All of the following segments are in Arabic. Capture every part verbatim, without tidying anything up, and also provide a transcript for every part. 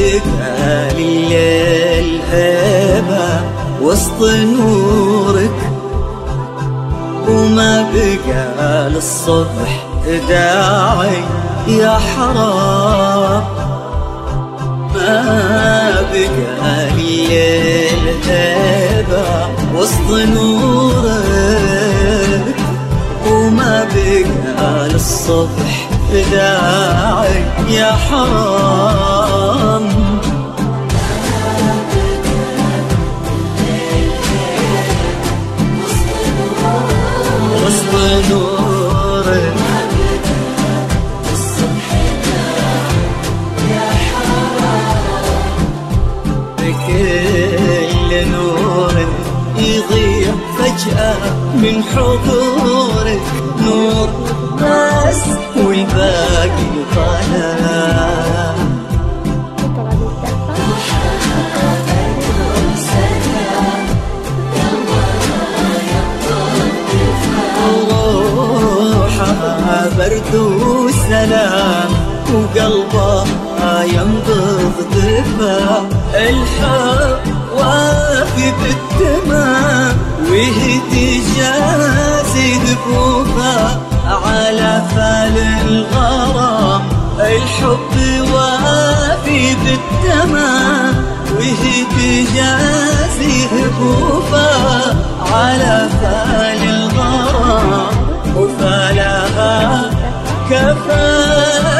بقى الليل هيبة وسط نورك، وما بقى للصبح داعي يا حرام. ما بقى الليل هيبة وسط نورك، وما بقى للصبح داعي يا حرام. وسط نورك كل نور يضيع فجأة من حضورك، نور بس والباقي طالع. روحها برد وسلام وقلبها ينبض دفا، الحب وافي بالتمام ويهدي جازي ذبوبها على فال الغرام. الحب وافي بالتمام ويهدي جازي ذبوبها على فال الغرام، وفالها كفاها.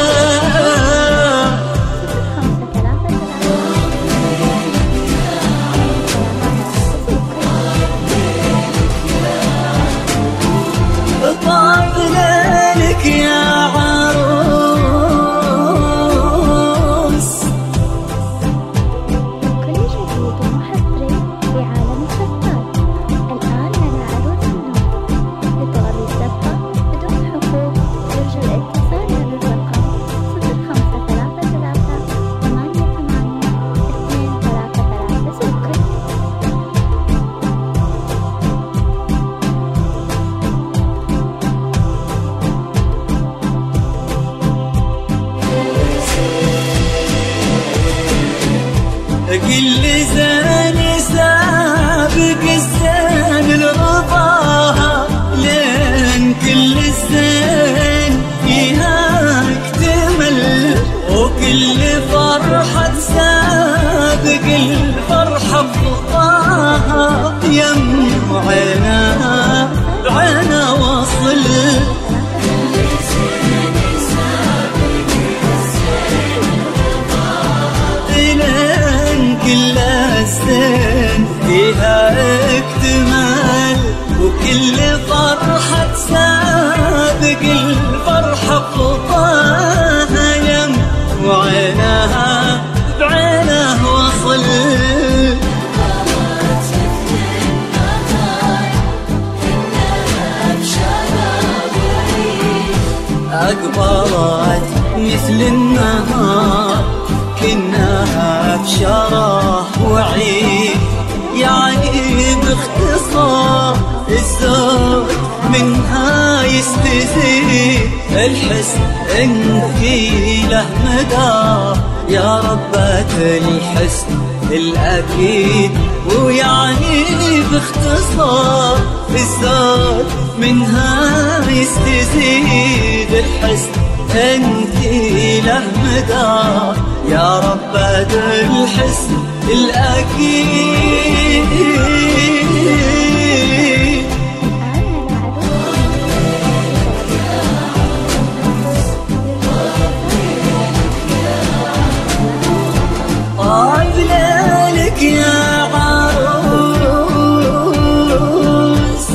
طاب ليلك يا عروس، كل جديد ومحفرك في عالم الزفات. الآن لنا عروس النور. لطلب الزفة بدون حقوق يرجى الاتصال بالرقم صفر خمسة ثلاثة ثلاثة ثمانية ثمانية اثنين ثلاثة ثلاثة سكر. كل زين سابق الزين لرضاها، لين كل الزين فيها اكتمل، وكل فرحة سابق الفرحة بخطاها. يم عينها بعينها وصل، كل الزين فيها اكتمال، وكل فرحة سابق الفرحة بخطاها. يم وعينها بعينه وصل، أقبلت مثل النهار كناها بشرف وعيد. يعني باختصار الزود منها يستزيد، الحسن انك له مدى يا ربة الحسن الأكيد. ويعني باختصار الزود منها يستزيد، الحسن انت له مدى يا ربة الحسن الأكيد. طاب ليلك يا عروس،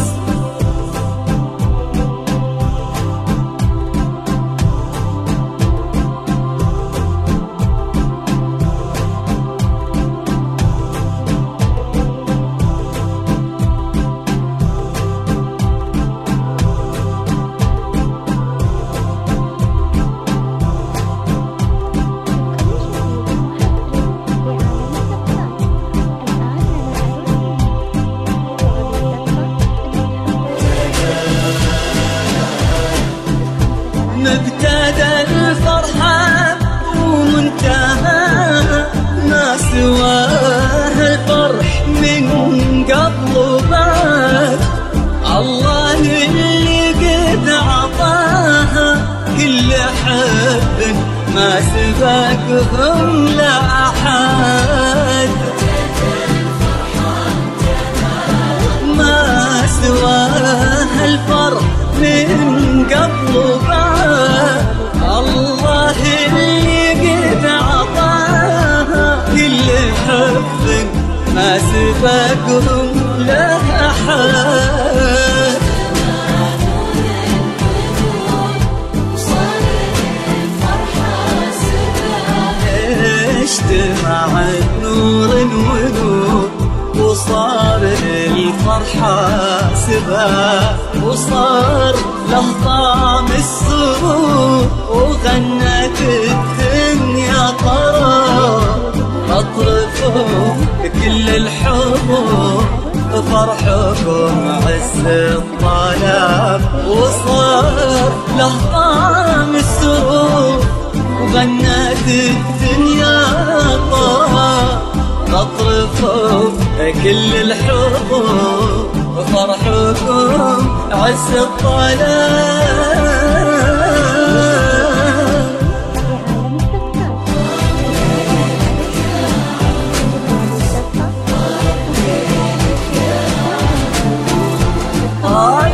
مبتدى الفرحة ومنتهى ما سبقهم لا أحد، ما سواها الفرح من قبل وبعد. الله اللي قد عطاها كل حب ما سبقهم لا أحد. اجتمع نور ونور وصار الفرحة سباق، وصار له طعم السرور وغنت الدنيا طرب. أطرفهم كل الحضور فرحكم عز الطلب، وصار له طعم السرور وغنت الدنيا طرب. أطرفهم كل الحضور فرحكم عز الطلب. في عالم الثقافة